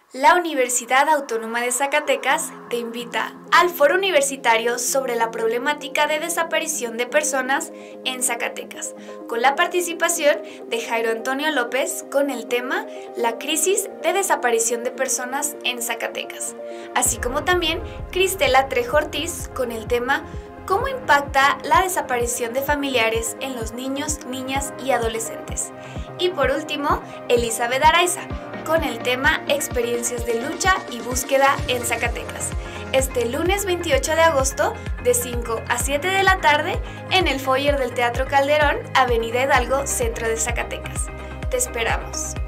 La Universidad Autónoma de Zacatecas te invita al Foro Universitario sobre la problemática de desaparición de personas en Zacatecas, con la participación de Jairo Antonio López con el tema La crisis de desaparición de personas en Zacatecas, así como también Cristela Trejo Ortiz con el tema ¿Cómo impacta la desaparición de familiares en los niños, niñas y adolescentes? Y por último, Elizabeth Araiza con el tema Experiencias de lucha y búsqueda en Zacatecas. Este lunes 28 de agosto, de 5 a 7 de la tarde, en el foyer del Teatro Calderón, Avenida Hidalgo, centro de Zacatecas. Te esperamos.